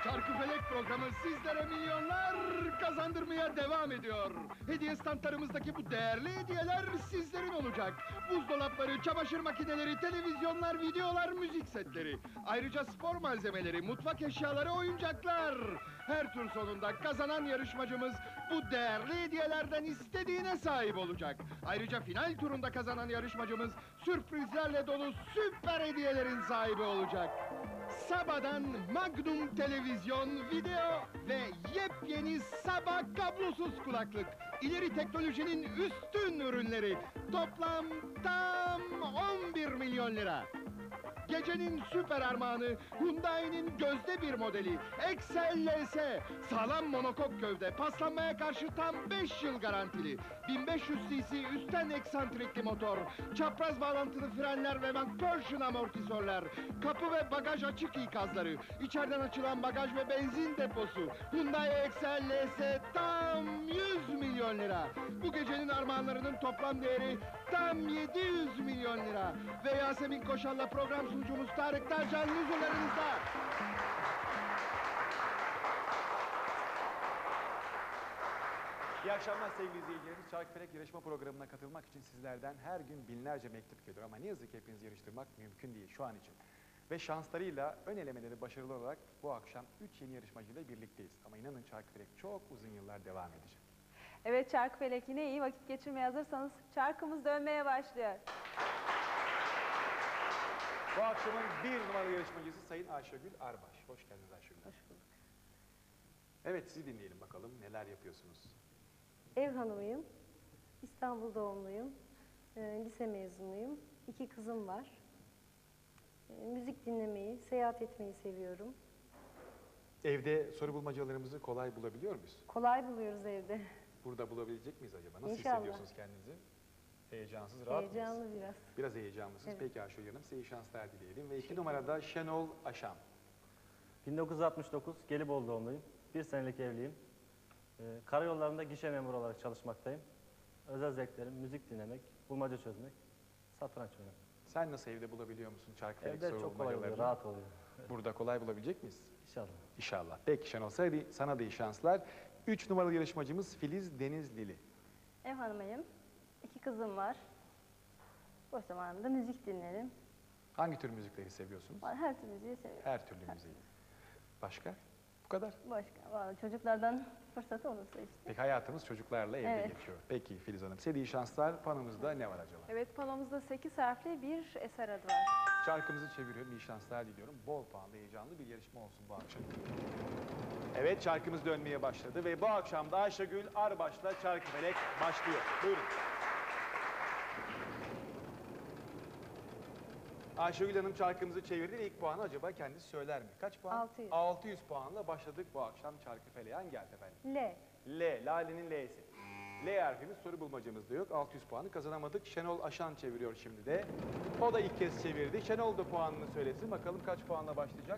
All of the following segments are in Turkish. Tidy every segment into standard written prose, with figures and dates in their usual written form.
Çarkıfelek programı sizlere milyonlar kazandırmaya devam ediyor. Hediye standlarımızdaki bu değerli hediyeler sizlerin olacak. Buzdolapları, çamaşır makineleri, televizyonlar, videolar, müzik setleri. Ayrıca spor malzemeleri, mutfak eşyaları, oyuncaklar. Her tur sonunda kazanan yarışmacımız bu değerli hediyelerden istediğine sahip olacak. Ayrıca final turunda kazanan yarışmacımız sürprizlerle dolu süper hediyelerin sahibi olacak. Sabah'dan Magnum televizyon, video ve yepyeni Sabah kablosuz kulaklık. İleri teknolojinin üstün ürünleri. Toplam tam 11 milyon lira. Gecenin süper armağanı Hyundai'nin gözde bir modeli Excel LS. Sağlam monokok gövde, paslanmaya karşı tam 5 yıl garantili. 1500 cc üstten eksantrikli motor, çapraz bağlantılı frenler ve McPherson amortisörler, kapı ve bagaj açık ikazları, içeriden açılan bagaj ve benzin deposu. Hyundai Excel LS tam 100 milyon lira. Bu gecenin armağanlarının toplam değeri tam 700 milyon lira. Ve Yasemin Koşal'la program sunucumuz Tarık Tarcan huzurlarınızda. İyi akşamlar sevgili izleyicilerimiz. Çarkıfelek yarışma programına katılmak için sizlerden her gün binlerce mektup geliyor ama ne yazık ki hepinizi yarıştırmak mümkün değil şu an için. Ve şanslarıyla ön elemeleri başarılı olarak bu akşam 3 yeni yarışmacıyla birlikteyiz. Ama inanın Çarkıfelek çok uzun yıllar devam edecek. Evet, Çarkıfelek yine iyi vakit geçirmeye hazırsanız çarkımız dönmeye başlıyor. Bu akşamın 1 numaralı yarışmacısı Sayın Ayşegül Arbaş. Hoş geldiniz Ayşegül. Hoş bulduk. Evet, sizi dinleyelim bakalım neler yapıyorsunuz. Ev hanımıyım. İstanbul doğumluyum. Lise mezunuyum. 2 kızım var. Müzik dinlemeyi, seyahat etmeyi seviyorum. Evde soru bulmacalarımızı kolay bulabiliyor muyuz? Kolay buluyoruz evde. Burada bulabilecek miyiz acaba? Nasıl İnşallah. hissediyorsunuz kendinizi? Heyecansız, rahat mısınız? Heyecanlı biraz. Biraz heyecanlısınız. Evet. Peki Ayşegül Hanım, size iyi şanslar dileyelim. Ve 2 numarada Şenol Aşam. 1969 Gelibolu doğumluyum. 1 senelik evliyim. Karayollarında gişe memuru olarak çalışmaktayım. Özel zevklerim müzik dinlemek, bulmaca çözmek, satranç oynamak. Sen nasıl evde bulabiliyor musun Çarkıfelek Evde soru çok kolay oluyor, bulmacalarını? rahat oluyor. Evet, Burada kolay bulabilecek miyiz? İnşallah. İnşallah. Peki Şenol, sana da iyi şanslar. 3 numaralı yarışmacımız Filiz Denizlili. Ev hanımıyım. 2 kızım var. Boş zamanımda müzik dinlerim. Hangi tür müzikleri seviyorsunuz? Her türlü müziği seviyorum. Her türlü müziği. Başka? Bu kadar. Başka, vallahi çocuklardan fırsatı olursa işte. Peki hayatımız çocuklarla evde Evet. geçiyor. Peki Filiz Hanım, size de iyi şanslar. Panomuzda ne var acaba? Evet, panomuzda 8 harfli bir eser adı var. Çarkımızı çeviriyorum, iyi şanslar diliyorum. Bol puanlı, heyecanlı bir yarışma olsun bu akşam. Evet, çarkımız dönmeye başladı ve bu akşam da Ayşegül Arbaş'la Çarkıfelek başlıyor. Buyurun. Ayşegül Hanım çarkımızı çevirdi ve ilk puanı acaba kendisi söyler mi? Kaç puan? 600. 600 puanla başladık bu akşam Çarkıfelek'e. Hangi harf efendim? L. L, Lale'nin L'si. L harfimiz soru bulmacamızda yok. 600 puanı kazanamadık. Şenol Aşan çeviriyor şimdi de. O da ilk kez çevirdi. Şenol da puanını söylesin. Bakalım kaç puanla başlayacak?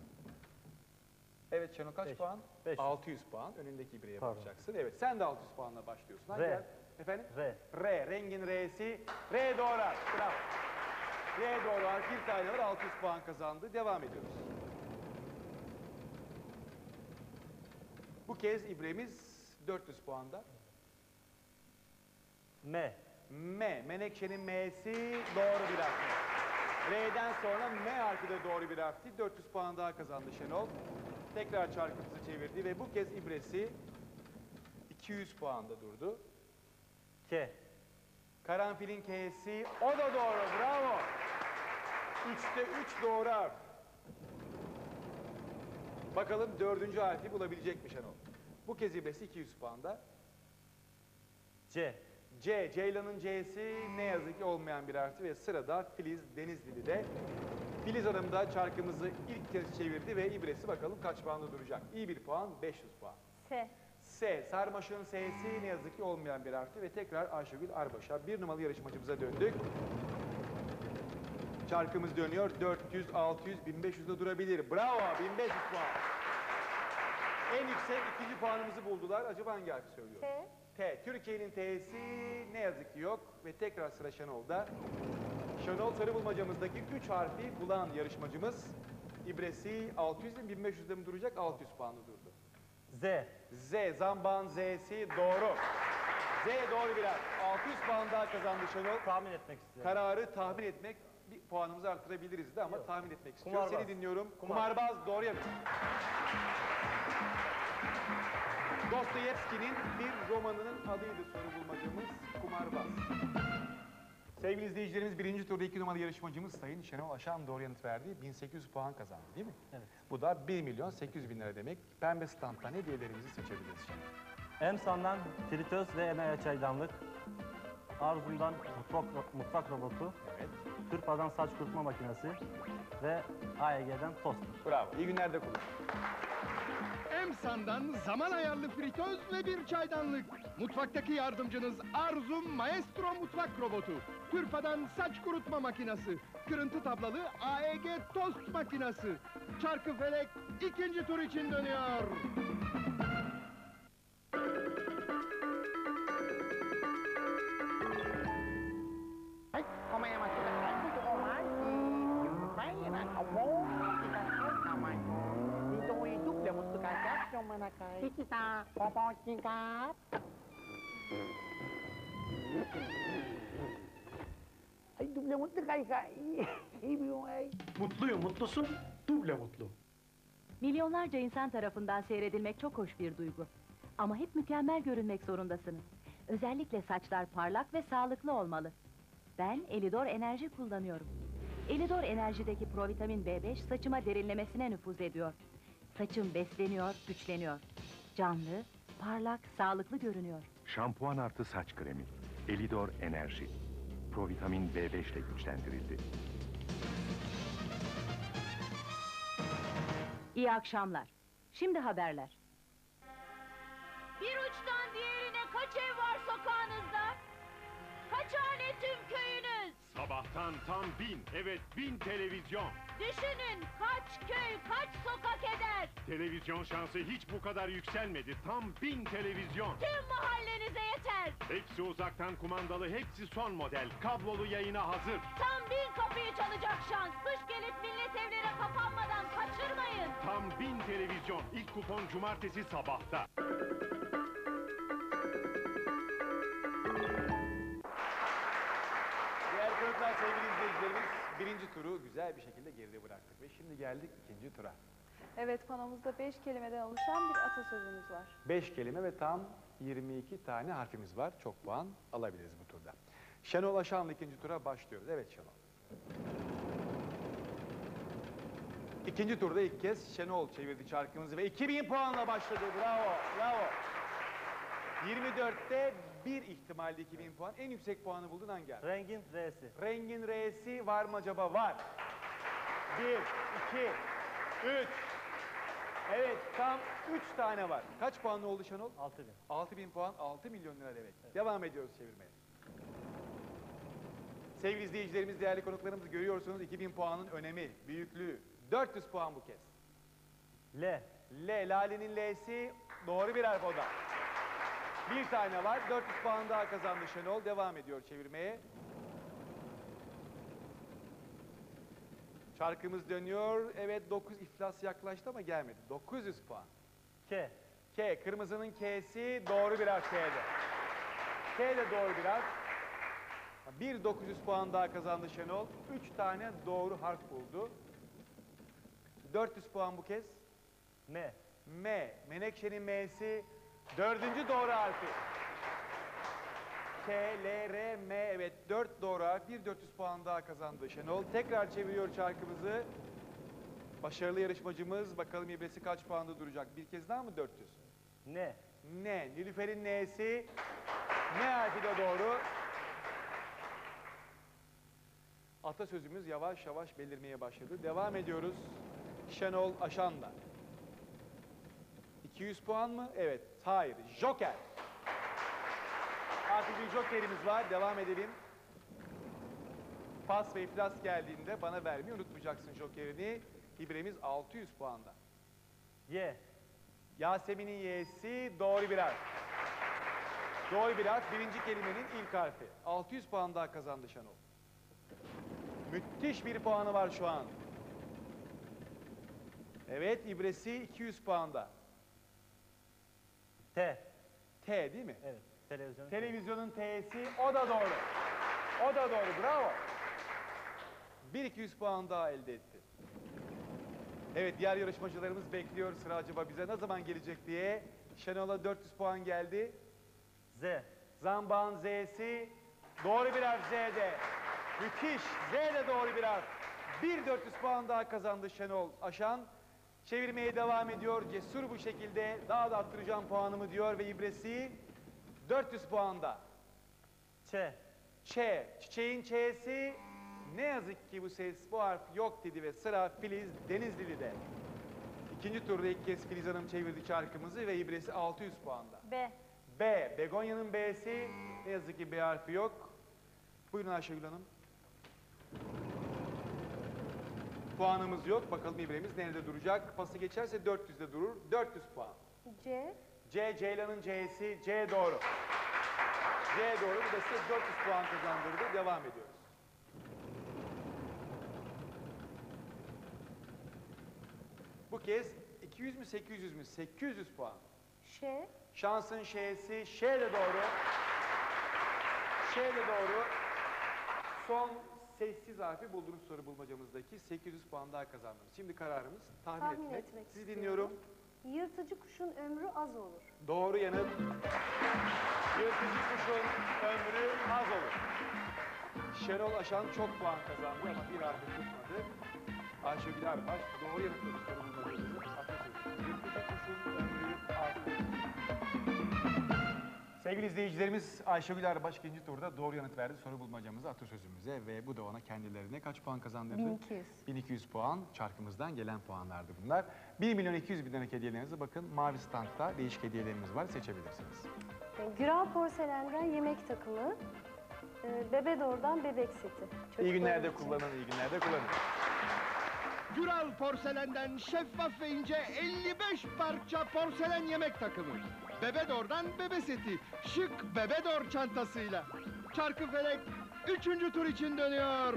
Evet Şenol kaç Beş. puan? 500. 600 puan. Önündeki bireye Pardon. bakacaksın. Evet sen de 600 puanla başlıyorsun. Hangi R. harf? Efendim? R. R. Rengin R'si. R doğru harf. Bravo. R doğru harf. Bir tane var. 600 puan kazandı. Devam ediyoruz. Bu kez İbremiz 400 puanda. M. Menekşe'nin M'si doğru bir harf. R'den sonra M harfi de doğru bir harfti. 400 puan daha kazandı Şenol. Tekrar çarkımızı çevirdi ve bu kez İbresi 200 puanda durdu. K. Karanfilin K'si o da doğru. Bravo. 3'te 3 doğru harf. Bakalım 4. harfi bulabilecek mi Şenol? Bu kez İbresi 200 puanda. C. Ceylan'ın C'si ne yazık ki olmayan bir harfti ve sırada Filiz Denizli'de. Filiz Hanım da çarkımızı ilk kez çevirdi ve İbresi bakalım kaç puanda duracak. İyi bir puan, 500 puan. S. Sarmaşık'ın S'si ne yazık ki olmayan bir harfti ve tekrar Ayşegül Arbaş'a 1 numaralı yarışmacımıza döndük. Çarkımız dönüyor. 400, 600, 1500'de durabilir. Bravo, 1500 puan. En yüksek 2. puanımızı buldular. Acaba hangi harfi söylüyor? T. Türkiye'nin T'si ne yazık ki yok ve tekrar sıra Şenol'da. Şenol sarı bulmacamızdaki 3 harfi bulan yarışmacımız İbresi 600 mi 1500'de mi duracak? 600 puanlı durdu. Z. Z, Zambağın Z'si doğru. Z doğru bir harf. 600 puan daha kazandı Şenol. Tahmin etmek istiyorum. Kararı tahmin etmek, bir puanımızı arttırabiliriz de ama Yok. tahmin etmek istiyorum. Kumarbaz. Seni dinliyorum. Kumarbaz. Kumarbaz doğru yanıt. Dostoyevski'nin bir romanının adıydı soru bulmacamız Kumarbaz. Sevgili izleyicilerimiz, birinci turda 2 numaralı yarışmacımız Sayın Şenol Aşan doğru yanıt verdi. 1800 puan kazandı değil mi? Evet. Bu da 1.800.000 lira demek. Pembe standtan hediyelerimizi seçebiliriz Şenol. Emsan'dan fritöz ve emeğe çaydanlık. Arzum'dan mutfak robotu. Evet. Türpa'dan saç kurutma makinesi. Ve AEG'den toster. Bravo. İyi günler de kullan. Emsan'dan zaman ayarlı fritöz ve bir çaydanlık. Mutfaktaki yardımcınız Arzum Maestro mutfak robotu. Türfa'dan saç kurutma makinesi. Kırıntı tablalı AEG tost makinesi. Çarkıfelek ikinci tur için dönüyor. Hôm nay mà chúng ta thấy của cô gái thì mấy là ông bố thì ta thấy nào mày thì tôi chúc là một sự cài cáp cho mà là cái kita po chiên cáp ay duble mutlu kay kay iyi bir ay Mutluyum, mutlusun, duble mutlu. Milyonlarca insan tarafından seyredilmek çok hoş bir duygu. Ama hep mükemmel görünmek zorundasınız. Özellikle saçlar parlak ve sağlıklı olmalı. Ben Elidor Enerji kullanıyorum. Elidor Enerji'deki provitamin B5 saçıma derinlemesine nüfuz ediyor. Saçım besleniyor, güçleniyor. Canlı, parlak, sağlıklı görünüyor. Şampuan artı saç kremi. Elidor Enerji. Provitamin B5 ile güçlendirildi. İyi akşamlar. Şimdi haberler. Bir uçtan diğerine kaç ev var sokağınızda? Kaç hane tüm köyünüz? Sabahtan tam 1000, evet 1000 televizyon. Düşünün kaç köy, kaç sokak eder? Televizyon şansı hiç bu kadar yükselmedi. Tam 1000 televizyon. Tüm mahallenize yeter. Hepsi uzaktan kumandalı, hepsi son model. Kablolu yayına hazır. Tam 1000 kapıyı çalacak şans. Kış gelip millet evlere kapanmadan kaçırmayın. Tam 1000 televizyon. İlk kupon cumartesi sabahta. Değerli konuklar, sevgili izleyicilerimiz, birinci turu güzel bir şekilde geride bıraktık ve şimdi geldik ikinci tura. Evet, panomuzda 5 kelimeden oluşan bir atasözümüz var. 5 kelime ve tam 22 tane harfimiz var. Çok puan alabiliriz bu turda. Şenol Aşan'la ikinci tura başlıyoruz. Evet Şenol. İkinci turda ilk kez Şenol çevirdi çarkımızı ve 2000 puanla başladı. Bravo, bravo. 24'te bir ihtimalle 2000 puan. En yüksek puanı buldun hangi harf? Rengin R'si. Rengin R'si var mı acaba? Var. 1, 2, 3. Evet, tam 3 tane var. Kaç puanlı oldu Şenol? 6000. 6000 puan, 6 milyon lira demek. Devam ediyoruz çevirmeye. Sevgili izleyicilerimiz, değerli konuklarımız, görüyorsunuz 2000 puanın önemi, büyüklüğü. 400 puan bu kez. L. L, Lale'nin L'si doğru bir harf o da. Bir tane var, 400 puan daha kazandı Şenol. Devam ediyor çevirmeye. Çarkımız dönüyor. Evet, 9 iflas yaklaştı ama gelmedi. 900 puan. K. K, kırmızının K'si doğru bir harf K'de. K de doğru bir harf. Bir 900 puan daha kazandı Şenol. 3 tane doğru harf buldu. 400 puan bu kez. M. M, Menekşe'nin M'si 4. doğru harfi. K, L, R, M, evet 4 doğru harf. Bir 400 puan daha kazandı Şenol. Tekrar çeviriyor çarkımızı. Başarılı yarışmacımız, bakalım ibresi kaç puanda duracak? Bir kez daha mı 400? N. N, Nilüfer'in N'si. N harfi de doğru. Atasözümüz yavaş yavaş belirmeye başladı. Devam ediyoruz. Şenol Aşan'la. 200 puan mı? Evet. Hayır. Joker. Artık bir jokerimiz var. Devam edelim. Pas ve iflas geldiğinde bana vermeyi unutmayacaksın jokerini. İbremiz 600 puanda. Y. Yasemin'in Y'si doğru bir harf. Doğru bir harf. Birinci kelimenin ilk harfi. 600 puan daha kazandı Şenol. Müthiş bir puanı var şu an. Evet, ibresi 200 puanda. T. T değil mi? Evet. Televizyon. Televizyonun T'si, o da doğru. O da doğru, bravo. 200 puan daha elde etti. Evet, diğer yarışmacılarımız bekliyor sıra acaba bize ne zaman gelecek diye. Şenol'a 400 puan geldi. Z. Zambağın Z'si doğru bir harf Z'de. Müthiş, Z de doğru bir harf. 400 puan daha kazandı Şenol Aşan. Çevirmeye devam ediyor. Cesur bu şekilde daha da arttıracağım puanımı diyor ve ibresi 400 puanda. Ç. Ç. Çiçeğin Ç'si ne yazık ki bu ses, bu harf yok dedi ve sıra Filiz Denizli'de. İkinci turda ilk kez Filiz Hanım çevirdi çarkımızı ve ibresi 600 puanda. B. B. Begonya'nın B'si ne yazık ki B harfi yok. Buyurun Ayşegül Hanım. Puanımız yok. Bakalım ibremiz nerede duracak? Pası geçerse 400'de durur. 400 puan. C. C. Ceylan'ın C'si. C doğru. C doğru. Bu da size 400 puan kazandırdı. Devam ediyoruz. Bu kez 200 mü 800 mü? 800 puan. Ş. Şansın Ş'si. Ş de doğru. Ş de doğru. Son sessiz harfi bulduğunuz soru bulmacamızdaki 800 puan daha kazandınız. Şimdi kararımız tahmin etmek. Sizi dinliyorum. Yırtıcı kuşun ömrü az olur. Doğru yanıt. Yırtıcı kuşun ömrü az olur. Şenol Aşan çok puan kazandı ama bir harfi tutmadı. Ayşegül Erbaş doğru yanıtladı soru bulmacamızın atasözü. Yırtıcı kuşun ömrü az olur. Sevgili izleyicilerimiz, Ayşegül Erbaş ikinci turda doğru yanıt verdi soru bulmacamıza, atasözümüze ve bu da ona kendilerine kaç puan kazandırdı? 1200. 1200 puan, çarkımızdan gelen puanlardı bunlar. 1.200.000 liralık hediyelerinizi bakın mavi standta değişik hediyelerimiz var, seçebilirsiniz. Güral Porselen'den yemek takımı, Bebedor'dan bebek seti. İyi günlerde Çocuklar için. kullanın, iyi günlerde kullanın. Güral Porselen'den şeffaf ve ince 55 parça porselen yemek takımı. Bebedor'dan bebe seti, şık Bebedor çantasıyla. Çarkıfelek 3. tur için dönüyor.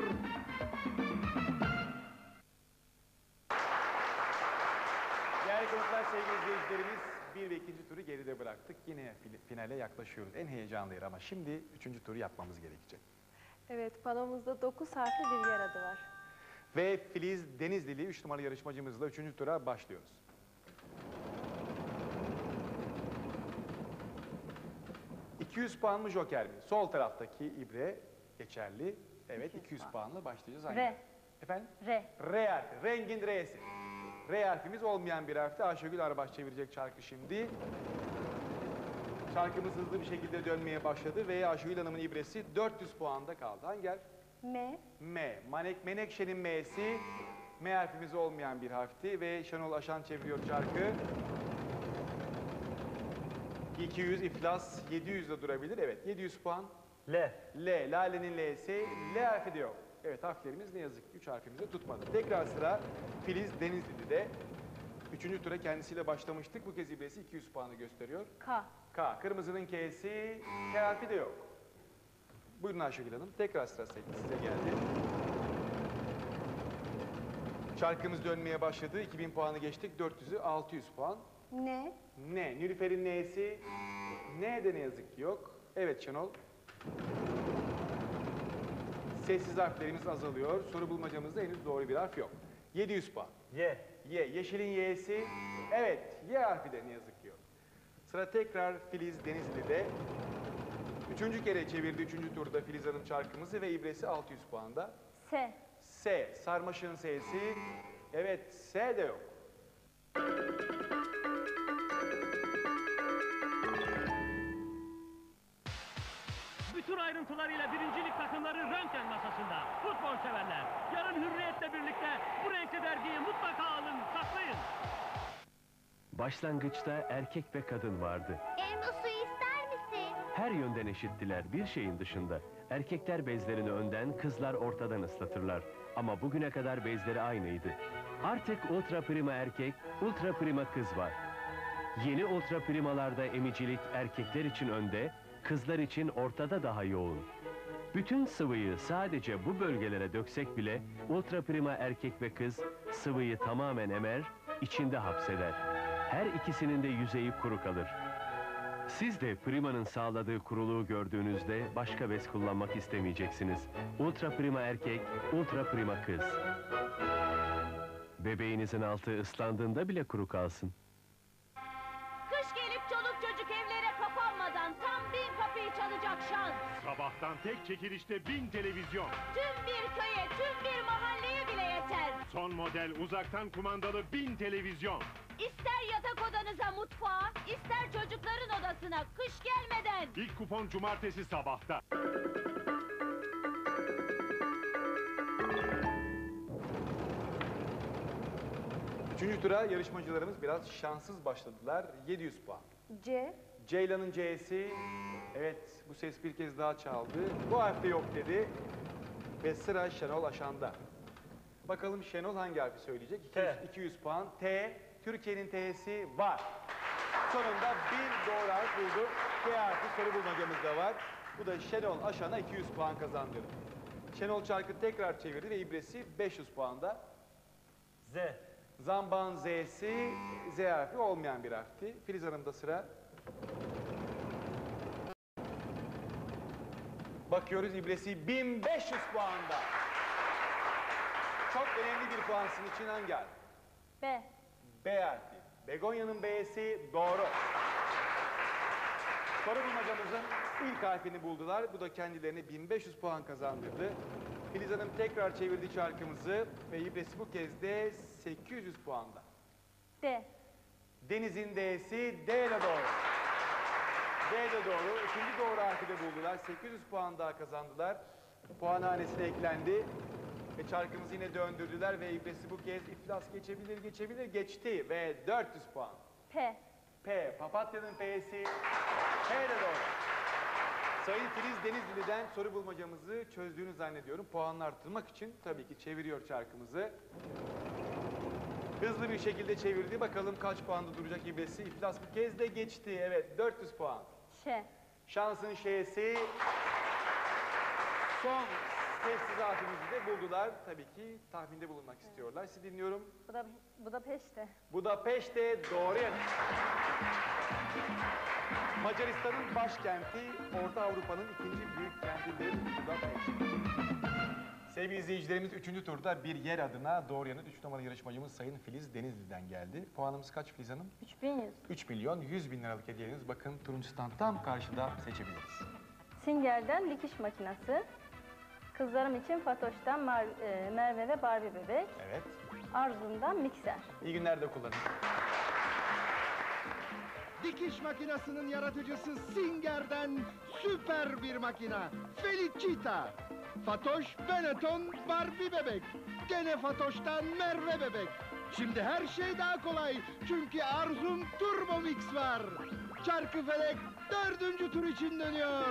Değerli konuklar, sevgili izleyicilerimiz, 1 ve 2. turu geride bıraktık. Yine finale yaklaşıyoruz. En heyecanlı yer ama şimdi 3. turu yapmamız gerekecek. Evet, panomuzda 9 harfli bir yer adı var. Ve Filiz Denizlili 3 numaralı yarışmacımızla 3. tura başlıyoruz. ...200 puan mı joker mi? Sol taraftaki ibre geçerli. Evet, 200 puanla başlayacağız. Hangi? R. Efendim? R. R harfi, rengin R'si. R harfimiz olmayan bir harfti. Ayşegül Arbaş çevirecek çarkı şimdi. Çarkımız hızlı bir şekilde dönmeye başladı ve Ayşegül Hanım'ın ibresi 400 puanda kaldı. Hangi harf? M. M. Menekşe'nin M'si. M harfimiz olmayan bir harfti ve Şenol Aşan çeviriyor çarkı. 200 iflas 700 de durabilir. Evet, 700 puan. L. L. Lale'nin L'si. L harfi de yok. Evet, harflerimiz ne yazık ki 3 harfimizi tutmadı. Tekrar sıra Filiz Denizli'de. 3. tura kendisiyle başlamıştık. Bu kez ibresi 200 puanı gösteriyor. K. K. Kırmızının K'si. K harfi de yok. Buyurun Ayşegül Hanım. Tekrar sıra size geldi. Çarkımız dönmeye başladı. 2000 puanı geçtik. 400'ü 600 puan. N. Ne? Nilüfer'in N'si. N de ne yazık ki yok. Evet Şenol. Sessiz harflerimiz azalıyor. Soru bulmacamızda henüz doğru bir harf yok. 700 puan. Y. Y. Yeşilin Y'si. Evet. Y harfi de ne yazık ki yok. Sıra tekrar Filiz Denizli'de. 3. kere çevirdi 3. turda Filiz Hanım çarkımızı ve ibresi 600 puanda. S. S. Sarmaşığın S'si. Evet. S de yok. Bütün ayrıntılarıyla birincilik takımları röntgen masasında. Futbol severler, yarın Hürriyet'le birlikte bu renkli dergiyi mutlaka alın, saklayın. Başlangıçta erkek ve kadın vardı. Elma suyu ister misin? Her yönden eşittiler bir şeyin dışında. Erkekler bezlerini önden, kızlar ortadan ıslatırlar. Ama bugüne kadar bezleri aynıydı. Artık ultra prima erkek, ultra prima kız var. Yeni ultra primalarda emicilik erkekler için önde, kızlar için ortada daha yoğun. Bütün sıvıyı sadece bu bölgelere döksek bile ultra prima erkek ve kız sıvıyı tamamen emer, içinde hapseder. Her ikisinin de yüzeyi kuru kalır. Siz de Prima'nın sağladığı kuruluğu gördüğünüzde başka bez kullanmak istemeyeceksiniz. Ultra Prima erkek, Ultra Prima kız. Bebeğinizin altı ıslandığında bile kuru kalsın. Kış gelip çoluk çocuk evlere kapanmadan tam 1000 kapıyı çalacak şans. Sabahtan tek çekilişte 1000 televizyon. Tüm bir köye, tüm bir mahalleye bile yeter. Son model uzaktan kumandalı 1000 televizyon. İster yatak odanıza, mutfağa, ister çocukların odasına, kış gelmeden. İlk kupon cumartesi sabahta. Üçüncü tura yarışmacılarımız biraz şanssız başladılar. 700 puan. C. Ceylan'ın C'si, evet bu ses bir kez daha çaldı. Bu harfte yok dedi. Ve sıra Şenol Aşan'da. Bakalım Şenol hangi harfi söyleyecek? 200 puan. T, Türkiye'nin T'si var. Sonunda bir doğru harf buldu. T harfi soru bulmacamız da var. Bu da Şenol Aşan'a 200 puan kazandırdı. Şenol çarkı tekrar çevirdi ve ibresi 500 puanda. Z. Zamban Z'si, Z harfi olmayan bir harfti. Filiz Hanım'da sıra. Bakıyoruz ibresi 1500 puanda. Çok önemli bir puan sizin için hangi harf? B. B harfi. Begonya'nın B'si doğru. Soru bulmacamızın ilk harfini buldular. Bu da kendilerine 1500 puan kazandırdı. Filiz Hanım tekrar çevirdi çarkımızı ve ibresi bu kez de 800 puanda. D. Deniz'in D'si D ile doğru. D ile doğru. İkinci doğru harfi de buldular. 800 puan daha kazandılar. Puanhanesine eklendi. Ve çarkımızı yine döndürdüler ve ibresi bu kez iflas geçebilir geçti ve 400 puan. P. P. Papatya'nın P'si P ile doğru. Sayın Filiz Denizli'den soru bulmacamızı çözdüğünü zannediyorum. Puanını arttırmak için tabii ki çeviriyor çarkımızı. Hızlı bir şekilde çevirdi. Bakalım kaç puanda duracak ibresi. İflas bu kez de geçti. Evet 400 puan. Ş. Şansın Ş'si. Son sessiz harfimizi de buldular. Tabii ki tahminde bulunmak istiyorlar. Sizi dinliyorum. Budapeşte. Budapeşte doğru yanıt. Macaristan'ın başkenti, Orta Avrupa'nın ikinci büyük kentidir Budapeşte. Sevgili izleyicilerimiz 3. turda bir yer adına doğru yanıt 3 numaralı yarışmacımız Sayın Filiz Denizli'den geldi. Puanımız kaç Filiz Hanım? 3100. 3 milyon 100 bin liralık hediyeniz. Bakın turuncu stand tam karşıda seçebiliriz. Singer'den dikiş makinesi. Kızlarım için Fatoş'tan Merve ve Barbie bebek. Evet. Arzu'ndan mikser. İyi günler de kullanın. Dikiş makinesinin yaratıcısı Singer'den süper bir makina. Felicita. Fatoş, Benetton, Barbie bebek. Gene Fatoş'tan Merve bebek. Şimdi her şey daha kolay. Çünkü Arzum Turbo Mix var. Çarkıfelek 4. tur için dönüyor.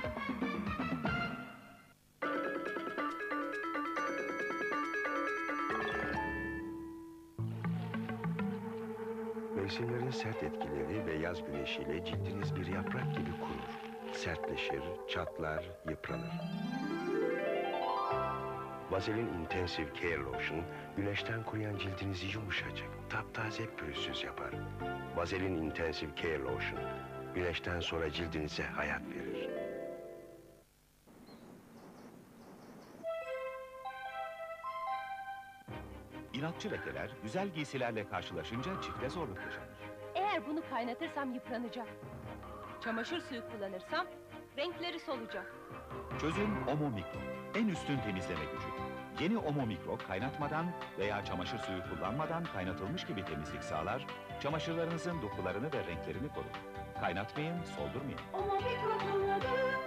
Mevsimlerin sert etkileri ve yaz güneşiyle cildiniz bir yaprak gibi kurur. Sertleşir, çatlar, yıpranır. Vaseline Intensive Care Lotion, güneşten kuruyan cildinizi yumuşacık, taptaze, pürüzsüz yapar. Vaseline Intensive Care Lotion, güneşten sonra cildinize hayat verir. İnatçı lekeler güzel giysilerle karşılaşınca çifte zorluk yaşanır. Eğer bunu kaynatırsam yıpranacak. Çamaşır suyu kullanırsam renkleri solacak. Çözüm Omo Mikro. En üstün temizleme gücü. Yeni Omo Mikro kaynatmadan veya çamaşır suyu kullanmadan kaynatılmış gibi temizlik sağlar, çamaşırlarınızın dokularını ve renklerini korur. Kaynatmayın, soldurmayın. Omo Mikro kullanırım.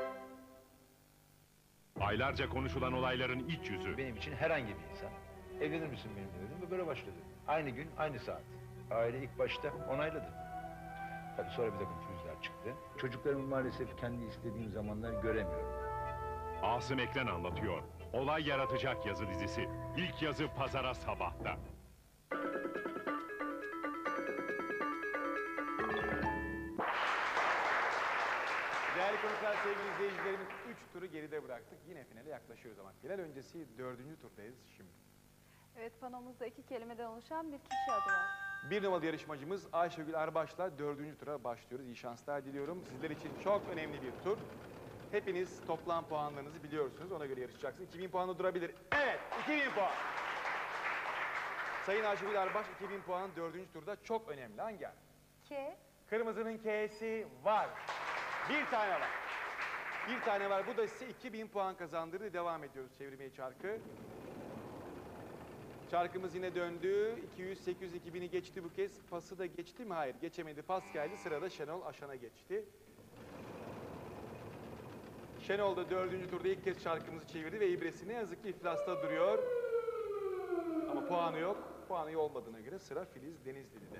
Aylarca konuşulan olayların iç yüzü. Benim için herhangi bir insan. Evlenir misin benimle dedim ve böyle başladı. Aynı gün, aynı saat. Aile ilk başta onayladı. Tabii sonra bir takım pürüzler çıktı. Çocuklarımı maalesef kendi istediğim zamanlar göremiyorum. Asım Eklen anlatıyor. Olay yaratacak yazı dizisi. İlk yazı pazara sabahta. Değerli konuklar, sevgili izleyicilerimiz 3 turu geride bıraktık. Yine finale yaklaşıyoruz ama final öncesi 4. turdayız şimdi. Evet, panomuzda 2 kelimeden oluşan bir kişi adı var. Bir numaralı yarışmacımız Ayşegül Arbaş'la 4. tura başlıyoruz. İyi şanslar diliyorum. Sizler için çok önemli bir tur. Hepiniz toplam puanlarınızı biliyorsunuz. Ona göre yarışacaksınız. 2000 puanla durabilir. Evet, 2000 puan. Sayın Ayşegül Arbaş, 2000 puan 4. turda çok önemli. Hangi harf? K. Kırmızının K'si var. Bir tane var. Bir tane var. Bu da size 2000 puan kazandırdı. Devam ediyoruz çevirmeye çarkı. Çarkımız yine döndü. 200, 800, 2000'i geçti bu kez. Pası da geçti mi? Hayır, geçemedi. Pas geldi. Sırada Şenol Aşan'a geçti. Şenol da 4. turda ilk kez çarkımızı çevirdi ve ibresi ne yazık ki iflasta duruyor. Ama puanı yok. Puanı iyi olmadığına göre sıra Filiz Denizli'de.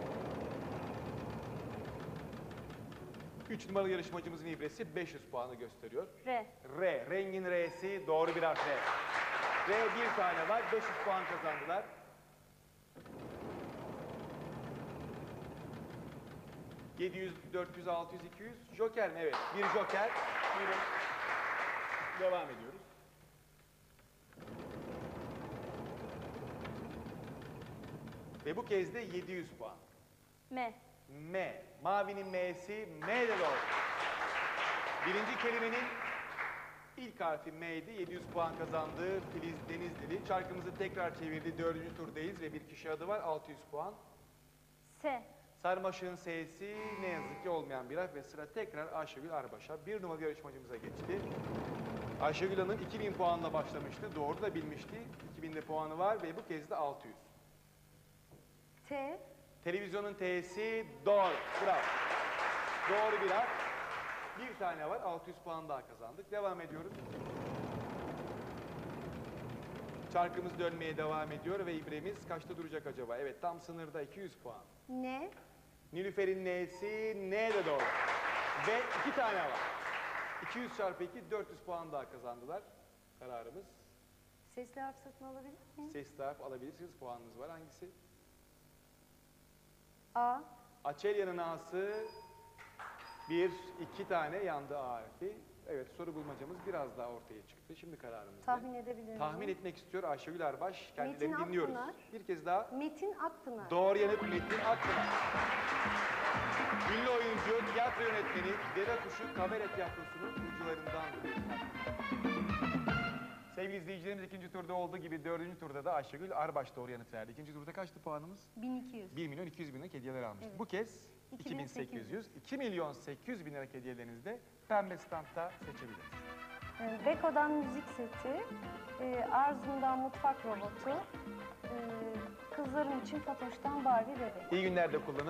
3 numaralı yarışmacımızın ibresi 500 puanı gösteriyor. R. R. Rengin R'si doğru bir harf R. R bir tane var. 500 puan kazandılar. ...700, 400, 600, 200... Joker mi? Evet. Bir joker. Buyurun. Devam ediyoruz. Ve bu kez de 700 puan. M. M. Mavinin M'si M de doğru. Birinci kelimenin ilk harfi M'ydi. 700 puan kazandı Filiz Denizlili. Çarkımızı tekrar çevirdi. 4. turdayız ve bir kişi adı var. 600 puan. S. Sarmaşığın S'si ne yazık ki olmayan bir harf ve sıra tekrar Ayşegül Arbaş'a. Bir numaralı yarışmacımıza geçti. Ayşegül Hanım 2000 puanla başlamıştı. Doğru da bilmişti. 2000'de puanı var ve bu kez de 600. T. Televizyonun T'si doğru. Bravo. Doğru bir harf. Bir tane var. 600 puan daha kazandık. Devam ediyoruz. Çarkımız dönmeye devam ediyor ve ibremiz kaçta duracak acaba? Evet, tam sınırda 200 puan. N. Nilüfer'in N'si N de doğru. Ve 2 tane var. 200 çarpı 2, 400 puan daha kazandılar. Kararımız. Sesli harf satın alabilir miyim? Sesli harf alabilirsiniz. Puanınız var. Hangisi? A. Açelya'nın A'sı 1, 2 tane yandı A harfi. Evet, soru bulmacamız biraz daha ortaya çıktı. Şimdi kararımız ne? Tahmin edebilir miyim? Tahmin etmek istiyor Ayşegül Arbaş. Kendilerini Metin dinliyoruz. Akpınar. Bir kez daha. Metin Akpınar. Doğru yanıt Metin Akpınar. Ünlü oyuncu, tiyatro yönetmeni, Deve Kuşu Kamera Tiyatrosu'nun kurucularından. Sevgili izleyicilerimiz, ikinci turda olduğu gibi 4. turda da Ayşegül Arbaş doğru yanıt verdi. İkinci turda kaçtı puanımız? 1200. 1 milyon 200 bin lira hediyeler almıştık. Evet. Bu kez 2800. 2 milyon 800 bin lira hediyelerinizi de pembe standta seçebiliriz. Beko'dan müzik seti, Arzum'dan mutfak robotu, kızlarım için Fatoş'tan Barbie bebek. İyi günlerde kullanın.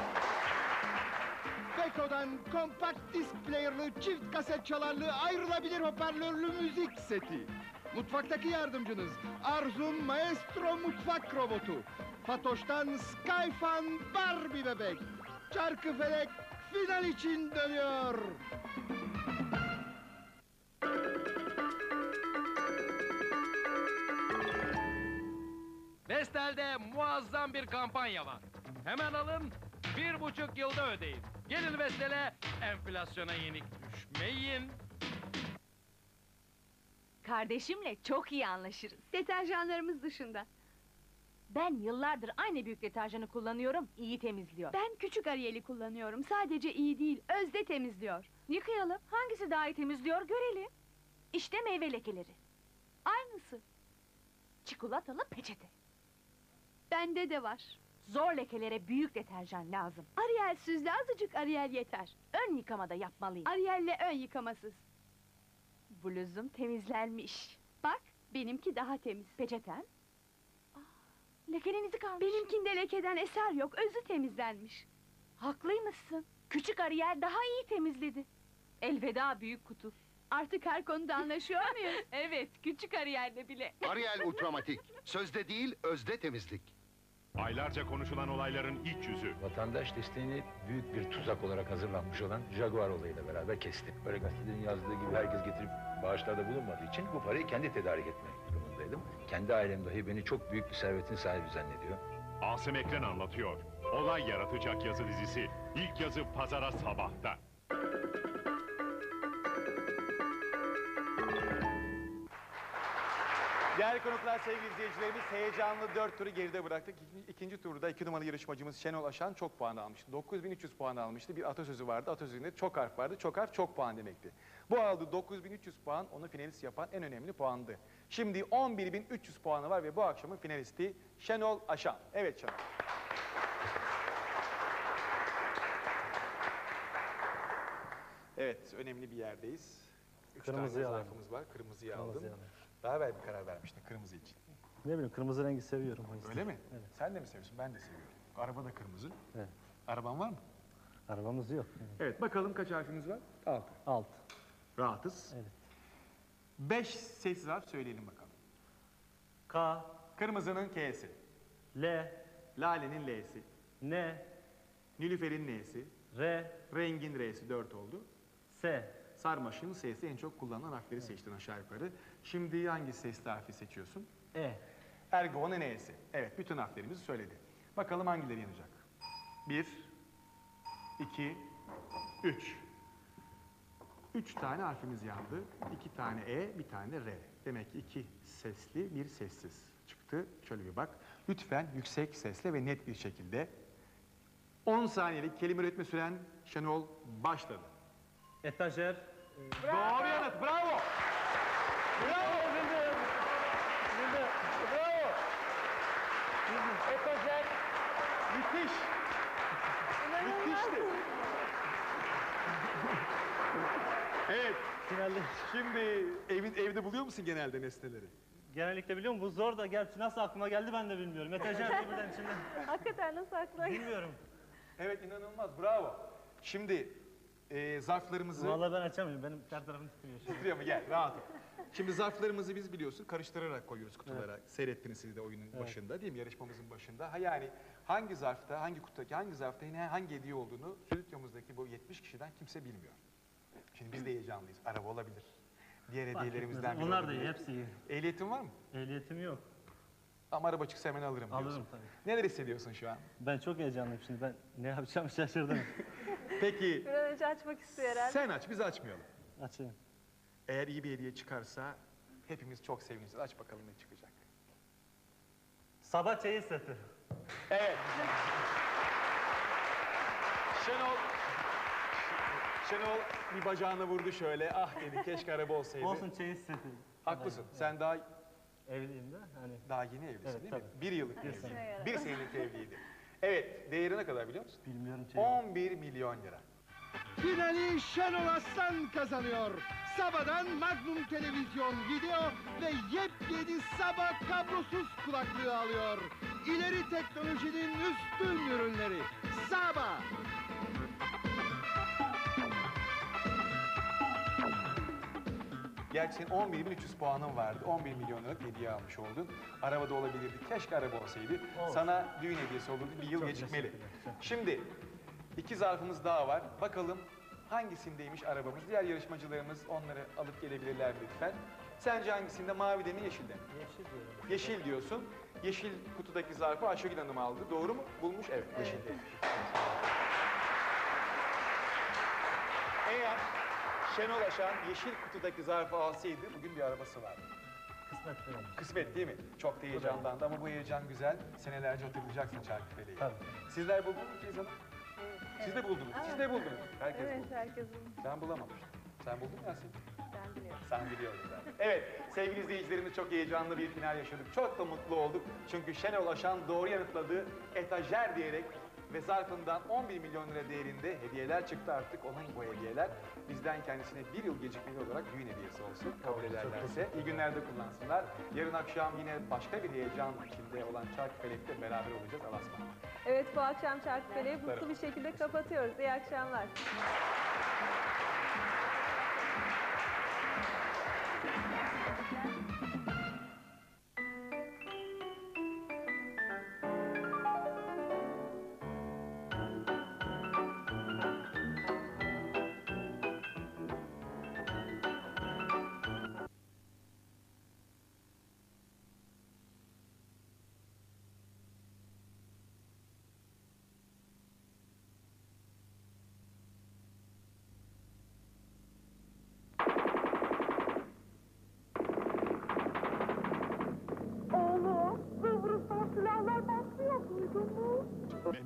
Beko'dan kompakt disk player'lı, çift kaset çalarlı, ayrılabilir hoparlörlü müzik seti. Mutfaktaki yardımcınız Arzum Maestro mutfak robotu. Fatoş'tan Skyfan Barbie bebek. Çarkıfelek final için dönüyor. Vestel'de muazzam bir kampanya var. Hemen alın, 1,5 yılda ödeyin. Gelin Vestel'e, enflasyona yenik düşmeyin. Kardeşimle çok iyi anlaşırız. Deterjanlarımız dışında. Ben yıllardır aynı büyük deterjanı kullanıyorum, iyi temizliyor. Ben küçük Ariel'i kullanıyorum. Sadece iyi değil, özde temizliyor. Yıkayalım, hangisi daha iyi temizliyor görelim. İşte meyve lekeleri. Aynısı. Çikolatalı peçete. Bende de var. Zor lekelere büyük deterjan lazım. Ariel süzle azıcık Ariel yeter. Ön yıkamada yapmalıyım. Ariel'le ön yıkamasız. Bluzum temizlenmiş. Bak, benimki daha temiz. Peçeten? Lekenin izi kalmış. Benimkinde lekeden eser yok, özü temizlenmiş. Haklıymışsın. Küçük Ariel daha iyi temizledi. Elveda büyük kutu. Artık her konuda anlaşıyor muyuz? Evet, küçük Ariel'le bile. Ariel Ultramatik. Sözde değil, özde temizlik. Aylarca konuşulan olayların iç yüzü. Vatandaş desteğini büyük bir tuzak olarak hazırlanmış olan Jaguar olayıyla beraber kesti. Böyle gazetelerin yazdığı gibi herkes getirip bağışlarda bulunmadığı için bu parayı kendi tedarik etmek durumundaydım. Kendi ailem dahi beni çok büyük bir servetin sahibi zannediyor. Asım Ekren anlatıyor. Olay yaratacak yazı dizisi. İlk yazı pazara sabahta. Değerli konuklar, sevgili izleyicilerimiz, heyecanlı 4 turu geride bıraktık. İkinci turda 2 numaralı yarışmacımız Şenol Aşan çok puan almıştı. 9300 puan almıştı. Bir atasözü vardı. Atasözünde çok harf vardı. Çok harf çok puan demekti. Bu aldığı 9300 puan onu finalist yapan en önemli puandı. Şimdi 11300 puanı var ve bu akşamın finalisti Şenol Aşan. Evet Şenol. Evet, önemli bir yerdeyiz. 3 tane zarfımız var. Kırmızıyı aldım. Daha evvel bir karar vermiştin kırmızı için. Ne bileyim, kırmızı rengi seviyorum. O yüzden. Öyle mi? Evet. Sen de mi seviyorsun? Ben de seviyorum. Araba da kırmızı. Evet. Araban var mı? Arabamız yok. Evet, bakalım kaç harfimiz var? 6. 6. Rahatız. Evet. 5 sessiz harf söyleyelim bakalım. K. Kırmızının K'si. L. Lale'nin L'si. N. Nilüfer'in N'si. R. Rengin R'si 4 oldu. S. Sarmaşık'ın S'si en çok kullanılan harfleri seçtin aşağı yukarı. Şimdi hangi sesli harfi seçiyorsun? E. Ergo'nun E'si. Evet, bütün harflerimizi söyledi. Bakalım hangileri yanacak? 1, 2, 3. 3 tane harfimiz yandı. 2 tane E, bir tane R. Demek ki 2 sesli, bir sessiz çıktı. Şöyle bir bak. Lütfen yüksek sesle ve net bir şekilde 10 saniyelik kelime üretme süren Şenol başladı. Etajer. Doğru yanıt, bravo! Bravo! Bravo! Etajer. Müthiş! Müthişti. Evet. Finalde. Şimdi evde buluyor musun genelde nesneleri? Genellikle biliyorum. Bu zor da gerçi nasıl aklıma geldi ben de bilmiyorum. Etajer diye birden içimden. Hakikaten nasıl aklına geldi? Bilmiyorum. Evet, inanılmaz, bravo. Şimdi zarflarımızı... Vallahi ben açamıyorum. Benim her tarafım titriyor. Titriyor mu? Gel, rahat ol. Şimdi zarflarımızı biz biliyorsun karıştırarak koyuyoruz kutulara. Evet. Seyrettiniz siz de oyunun başında değil mi? Yarışmamızın başında. Ha yani hangi zarfta, hangi kutudaki hangi zarfta yine hangi hediye olduğunu stüdyomuzdaki bu 70 kişiden kimse bilmiyor. Şimdi biz de heyecanlıyız. Araba olabilir. Diğer hediyelerimizden biri onlar olabilir. da iyi, hepsi iyi. Ehliyetin var mı? Ehliyetim yok. Ama araba çıksa hemen alırım diyorsun. Alırım tabii. Neler hissediyorsun şu an? Ben çok heyecanlıyım şimdi. Ben ne yapacağımı şaşırdım. Peki. Bir an önce açmak istiyor herhalde. Sen aç, biz açmayalım. Açayım. Eğer iyi bir hediye çıkarsa hepimiz çok seviniriz. Aç bakalım ne çıkacak. Sabah çeyiz seti. Evet. Şenol bir bacağına vurdu şöyle. Ah dedi, keşke araba olsaydı. Olsun, çeyiz seti. Haklısın. Sen daha evliyim de. Hani... Daha yeni evlisin evet, değil tabii. mi? 1 yıllık Bir evli. sene. 1 senelik evliydi. Evet, değeri ne kadar biliyor musun? Bilmiyorum. 11 milyon lira. Finali Şenol Aslan kazanıyor. Sabah'dan Magnum Televizyon Video ve yepyeni Sabah kablosuz kulaklığı alıyor. İleri teknolojinin üstün ürünleri. Sabah. Gerçi senin 11.300 puanın vardı. 11 milyon liralık hediye almış oldun. Arabada olabilirdi. Keşke araba olsaydı. Sana düğün hediyesi olurdu. Bir yıl gecikmeli. Şimdi 2 zarfımız daha var. Bakalım hangisindeymiş arabamız? Diğer yarışmacılarımız onları alıp gelebilirler lütfen. Sence hangisinde? Mavide mi, yeşilde mi? Yeşil diyorum. Yeşil diyorsun. Yeşil kutudaki zarfı Ayşegül Hanım aldı. Doğru mu? Bulmuş? Evet, yeşildeymiş. Eğer Şenol Aşan yeşil kutudaki zarfı alsaydı bugün bir arabası vardı. Kısmet değil. Kısmet değil mi? Çok da heyecanlandı ama bu heyecan güzel. Senelerce hatırlayacaksın Çarkıfele'yi. Tabii. Sizler buldunuz mu Filiz Hanım? Siz de buldunuz. Siz de buldunuz. Herkes Evet, buldu. herkes buldu. Ben bulamamıştım. Sen buldun mu Yasemin? Ben biliyorum. Sen biliyordun zaten. Evet, sevgili izleyicilerimiz çok heyecanlı bir final yaşadık. Çok da mutlu olduk. Çünkü Şenol Aşan doğru yanıtladı. Etajer diyerek ve zarfından 11 milyon lira değerinde hediyeler çıktı artık. Onun bu hediyeler bizden kendisine 1 yıl gecikmeli olarak düğün hediyesi olsun. Kabul ederlerse. İyi günlerde kullansınlar. Yarın akşam yine başka bir heyecan içinde olan Çarkıfelek'te beraber olacağız. Allah'a ısmarladık. Evet, bu akşam Çarkıfele'yi mutlu bir şekilde kapatıyoruz. İyi akşamlar.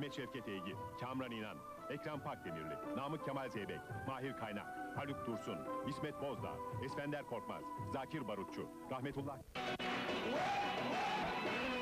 Mehmet Şevket Eygi, Kamran İnan, Ekrem Pakdemirli, Namık Kemal Zeybek, Mahir Kaynak, Haluk Dursun, İsmet Bozdağ, Esfender Korkmaz, Zakir Barutçu, Rahmetullah...